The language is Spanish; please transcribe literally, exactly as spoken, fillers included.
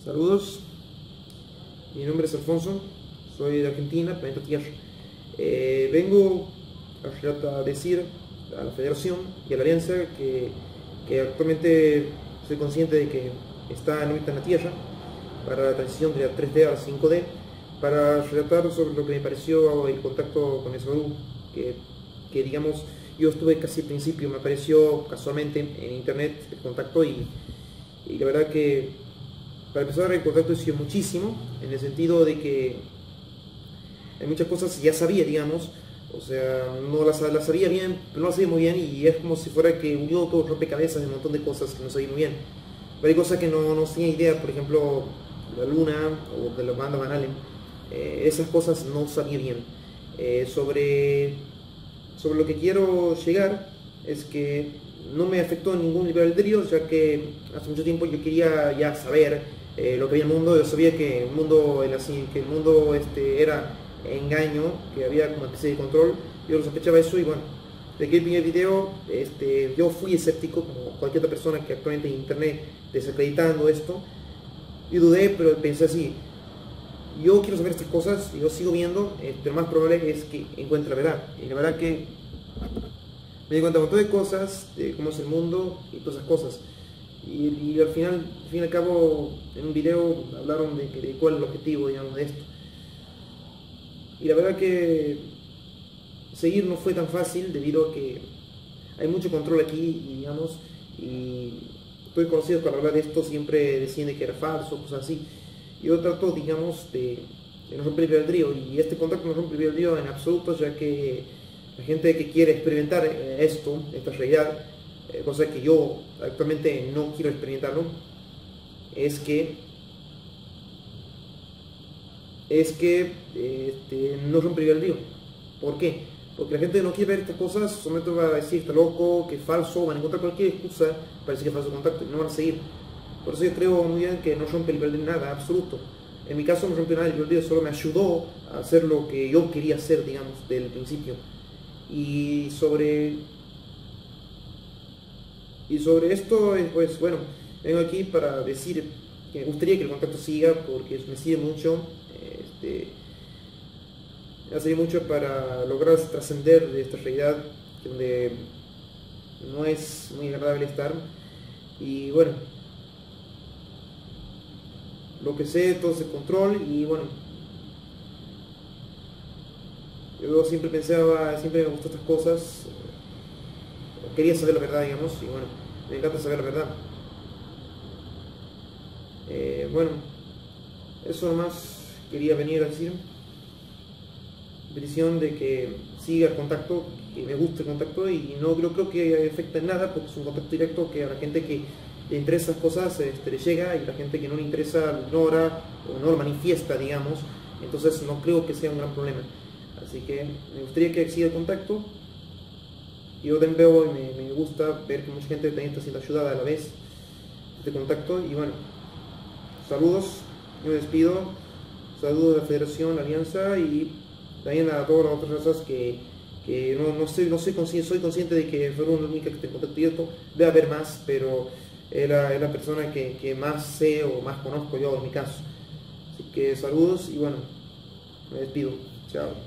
Saludos, mi nombre es Alfonso, soy de Argentina, Planeta Tierra. Eh, vengo a decir a la Federación y a la Alianza que, que actualmente soy consciente de que está en órbita en la Tierra para la transición de la tres D a la cinco D, para relatar sobre lo que me pareció el contacto con Esbadu, que, que digamos, yo estuve casi al principio, me apareció casualmente en internet el contacto y, y la verdad que para empezar el contacto ha sido muchísimo, en el sentido de que hay muchas cosas ya sabía, digamos, o sea, no las, las sabía bien, pero no las sabía muy bien, y es como si fuera que unió todo rompecabezas de un montón de cosas que no sabía muy bien. Pero hay cosas que no, no tenía idea, por ejemplo, la Luna o de la banda Van Allen, eh, esas cosas no sabía bien. Eh, sobre, sobre lo que quiero llegar es que no me afectó en ningún libre albedrío, ya que hace mucho tiempo yo quería ya saber eh, lo que había en el mundo. Yo sabía que el mundo, el, así, que el mundo este, era engaño, que había como especie de control. Yo lo sospechaba eso y bueno, de que el primer video este, yo fui escéptico como cualquier otra persona que actualmente en internet desacreditando esto, y dudé, pero pensé así: yo quiero saber estas cosas y yo sigo viendo, eh, pero lo más probable es que encuentre la verdad. Y la verdad que me di cuenta de un montón de cosas, de cómo es el mundo y todas esas cosas. Y, y al final, al fin y al cabo, en un video hablaron de, de cuál es el objetivo, digamos, de esto. Y la verdad que seguir no fue tan fácil debido a que hay mucho control aquí, y, digamos, y estoy conocido para hablar de esto, siempre decían que era falso, cosas así. Yo trato, digamos, de, de no romper el albedrío, y este contacto no rompe el albedrío en absoluto, ya que la gente que quiere experimentar esto, esta realidad, eh, cosa que yo actualmente no quiero experimentarlo, es que es que este, no rompe el albedrío. ¿Por qué? Porque la gente no quiere ver estas cosas, solamente va a decir está loco, que es falso, van a encontrar cualquier excusa para decir que es falso contacto y no van a seguir. Por eso yo creo muy bien que no rompe el albedrío nada, absoluto. En mi caso no rompió nada el albedrío, solo me ayudó a hacer lo que yo quería hacer, digamos, desde el principio. Y sobre y sobre esto, pues bueno, vengo aquí para decir que me gustaría que el contacto siga, porque me sirve mucho, este, me ha servido mucho para lograr trascender de esta realidad donde no es muy agradable estar. Y bueno, lo que sé, todo ese control, y bueno, yo siempre pensaba, siempre me gustó estas cosas, quería saber la verdad, digamos, y bueno, me encanta saber la verdad. Eh, bueno, eso nomás quería venir a decir. Petición de que siga el contacto, que me guste el contacto, y no creo, creo que afecta en nada, porque es un contacto directo que a la gente que le interesa esas cosas este, le llega, y la gente que no le interesa lo ignora o no lo manifiesta, digamos. Entonces no creo que sea un gran problema. Así que me gustaría que siga el contacto. Yo también veo y me, me gusta ver que mucha gente también está siendo ayudada a la vez de contacto. Y bueno, saludos, yo me despido, saludos a la Federación, la Alianza, y también a todas las otras razas que, que no, no, sé, no sé, soy consciente de que fueron la única que te contacto directo, debe haber más, pero es la, es la persona que, que más sé o más conozco yo en mi caso. Así que saludos y bueno, me despido, chao.